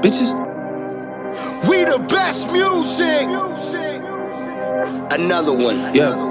Bitches. We the best music. Another one. Yeah.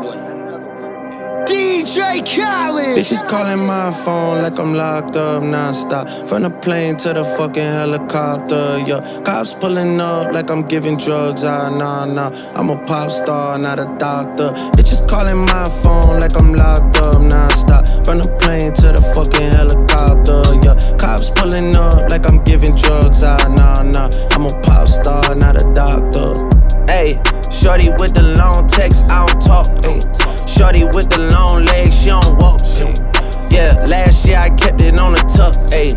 DJ Khaled. Bitches calling my phone like I'm locked up non-stop. From the plane to the fucking helicopter, yeah. Cops pulling up like I'm giving drugs, nah. I'm a pop star, not a doctor. Bitches calling my phone like I'm locked up non-stop. From the plane to the fucking helicopter, yeah. Cops pulling up like I'm giving drugs, nah. I'm a pop star, not a doctor. Ayy, shorty with the long text, I don't talk, ayy. Shorty with the long legs, she don't walk. Yeah, last year I kept it on the tuck. Ayy,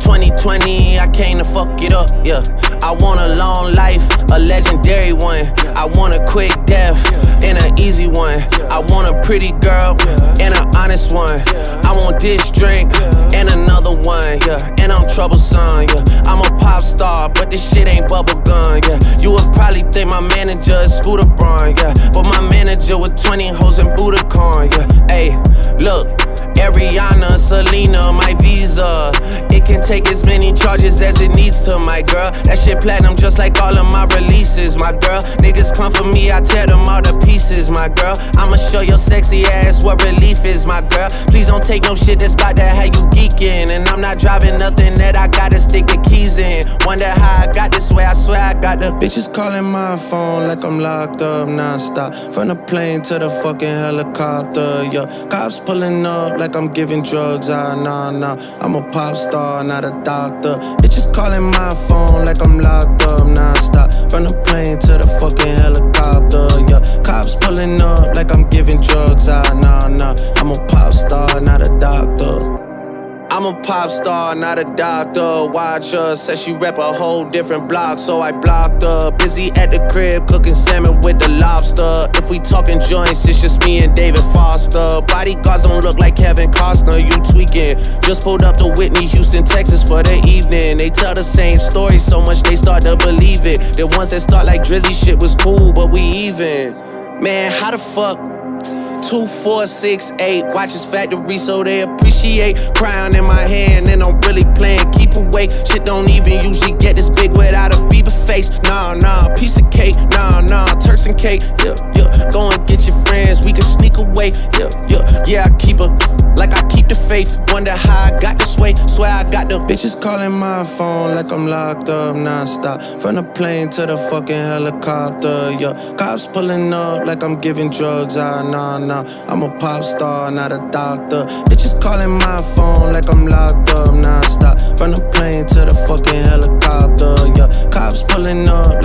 2020 I came to fuck it up. Yeah, I want a long life, a legendary one. I want a quick death and an easy one. I want a pretty girl and an honest one. I want this drink and another one. Yeah, and I'm troublesome. Yeah, I'm a pop star, but this shit ain't bubblegum. Yeah, you would probably think my manager is Scooter Braun. Yeah, but my manager with 20 hoes in Budokan. Yeah, ayy, look. Ariana, Selena, my visa. It can take as many charges as it needs to, my girl. That shit platinum just like all of my releases, my girl. Niggas come for me, I tear them all to pieces, my girl. I'ma show your sexy ass what relief is, my girl. Please don't take no shit that's about to have you geeking. And I'm not driving nothing that I gotta stick the keys in. Wonder how I got this way, I swear I got the bitches calling my phone like I'm locked up non-stop. From the plane to the fucking helicopter, yeah. Cops pulling up like I'm giving drugs, nah. I'm a pop star, not a doctor. Bitches calling my phone like I'm locked up non-stop. From the plane to the fucking helicopter, yeah. Cops pulling up like I'm giving drugs, nah. I'm a pop star, not a doctor. I'm a pop star, not a doctor. Watch her, said she rep a whole different block, so I blocked her. Busy at the crib, cooking salmon with the lobster. If we talking joints, it's just me and David Foster. Bodyguards don't look like Kevin Costner, you tweaking. Just pulled up to Whitney, Houston, Texas for the evening. They tell the same story so much they start to believe it. The ones that start like Drizzy shit was cool, but we even. Man, how the fuck? 2, 4, 6, 8 watches factory so they appreciate. Crown in my hand and I'm really playing keep away. Shit don't even usually get this big without a Bieber face. Nah, piece of cake. Nah, Turks and cake. Yeah, go and get your friends, we can sneak away. Yeah, I keep her like I keep the faith. Wonder how I got this way, swear I got the bitches calling my phone like I'm locked up non-stop. From the plane to the fucking helicopter, yeah. Cops pulling up like I'm giving drugs, nah. I'm a pop star, not a doctor. Bitches calling my phone like I'm locked up non-stop. From the plane to the fucking helicopter, yeah. Cops pulling up